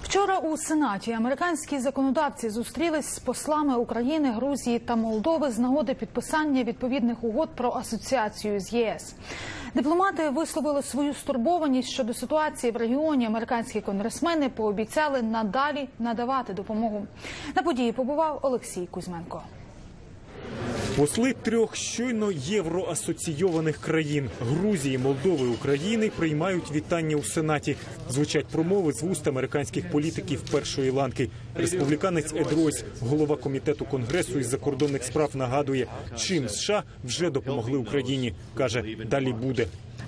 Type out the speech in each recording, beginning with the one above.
Вчора у Сенаті американські законодавці зустрілись з послами України, Грузії та Молдови з нагоди підписання відповідних угод про асоціацію з ЄС. Дипломати висловили свою стурбованість щодо ситуації в регіоні. Американські конгресмени пообіцяли надалі надавати допомогу. На події побував Олексій Кузьменко. Посли трьох щойно євроасоційованих країн – Грузії, Молдови, України – приймають вітання у Сенаті. Звучать промови з вуст американських політиків першої ланки. Республіканець Ед Ройс, голова комітету Конгресу із закордонних справ, нагадує, чим США вже допомогли Україні. Каже, далі буде.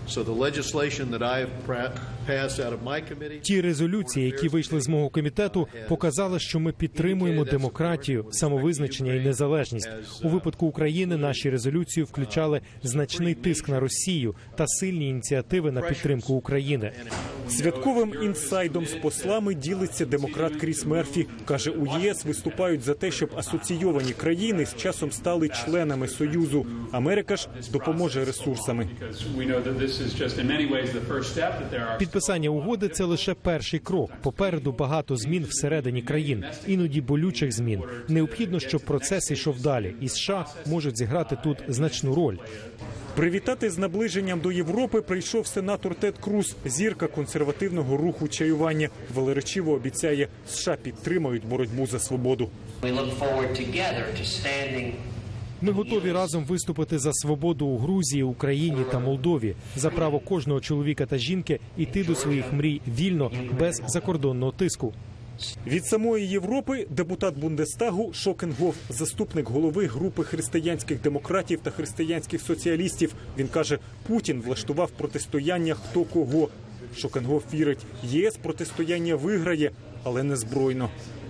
Ті резолюції, які вийшли з мого комітету, показали, що ми підтримуємо демократію, самовизначення і незалежність. У випадку України наші резолюції включали значний тиск на Росію та сильні ініціативи на підтримку України. Святковим інсайдом з послами ділиться демократ Кріс Мерфі. Каже, у ЄС виступають за те, щоб асоційовані країни з часом стали членами Союзу. Америка ж допоможе ресурсами. Підписання угоди – це лише перший крок. Попереду багато змін всередині країн, іноді болючих змін. Необхідно, щоб процес йшов далі, і США можуть зіграти тут значну роль. Привітати з наближенням до Європи прийшов сенатор Тед Круз, зірка консервативного руху чаювання. Велеречиво обіцяє, США підтримають боротьбу за свободу. Ми готові разом виступити за свободу у Грузії, Україні та Молдові, за право кожного чоловіка та жінки йти до своїх мрій вільно, без закордонного тиску. Від самої Європи депутат Бундестагу Шокенгоф, заступник голови групи християнських демократів та християнських соціалістів. Він каже, Путін влаштував протистояння хто кого. Шокенгоф вірить, ЄС протистояння виграє, але не збройно.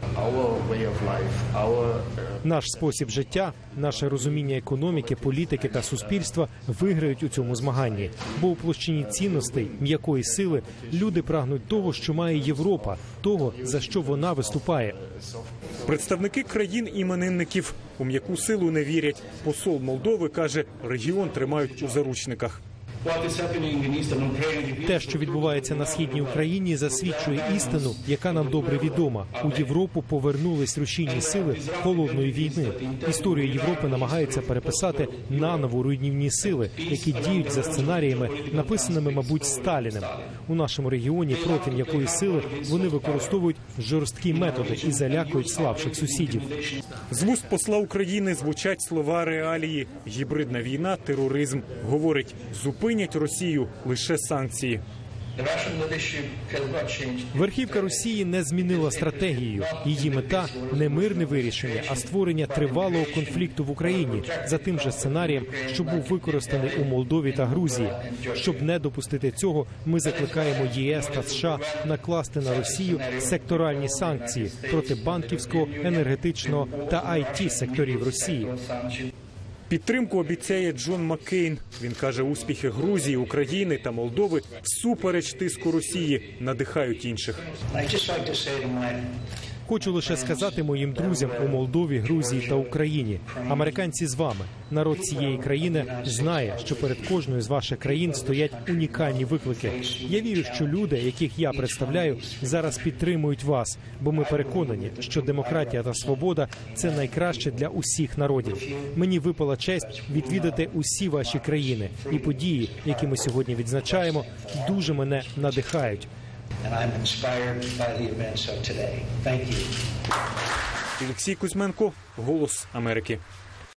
Наш спосіб життя, наше розуміння економіки, політики та суспільства виграють у цьому змаганні. Бо у площині цінностей, м'якої сили, люди прагнуть того, що має Європа, того, за що вона виступає. Представники країн-іменинників у м'яку силу не вірять. Посол Молдови каже, регіон тримають у заручниках. Те, що відбувається на східній Україні, засвідчує істину, яка нам добре відома. У Європу повернулись рушійні сили холодної війни. Історію Європи намагаються переписати наново руйнівні сили, які діють за сценаріями, написаними, мабуть, Сталіним. У нашому регіоні проти м'якої сили вони використовують жорсткі методи і залякують слабших сусідів. З вуст посла України звучать слова реалії. Гібридна війна, тероризм. Говорить, зупинять Росію лише санкції. Верхівка Росії не змінила стратегію. Її мета – не мирне вирішення, а створення тривалого конфлікту в Україні за тим же сценарієм, що був використаний у Молдові та Грузії. Щоб не допустити цього, ми закликаємо ЄС та США накласти на Росію секторальні санкції проти банківського, енергетичного та IT-секторів Росії. Підтримку обіцяє Джон Маккейн. Він каже, успіхи Грузії, України та Молдови всупереч тиску Росії надихають інших. Хочу лише сказати моїм друзям у Молдові, Грузії та Україні. Американці з вами. Народ цієї країни знає, що перед кожною з ваших країн стоять унікальні виклики. Я вірю, що люди, яких я представляю, зараз підтримують вас, бо ми переконані, що демократія та свобода – це найкраще для усіх народів. Мені випала честь відвідати усі ваші країни. І події, які ми сьогодні відзначаємо, дуже мене надихають. Олексій Кузьменко, Голос Америки.